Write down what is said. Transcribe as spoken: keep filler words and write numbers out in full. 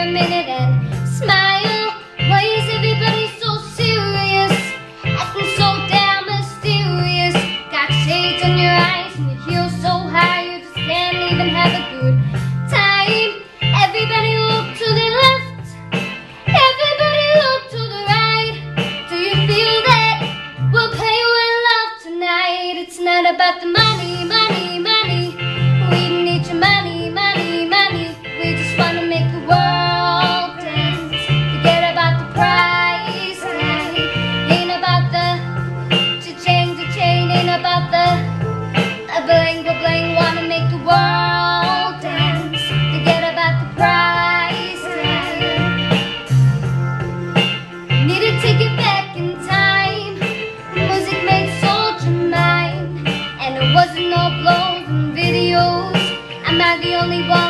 a minute and smile. Why is everybody so serious? Acting so damn mysterious. Got shades on your eyes and your heels so high you just can't even have a good time. Everybody look to the left, everybody look to the right. Do you feel that we'll play with love tonight? It's not about the money, money, money. We don't need your money, money, money. We just wanna make the world dance. Forget about the price tag. Ain't about the cha-ching, cha-ching. Ain't about the a bling, a bling. Wanna make the world dance. Forget about the price tag. Need to take it back in time. Music made soldier mine, and it wasn't no blows and videos. I'm not the only one.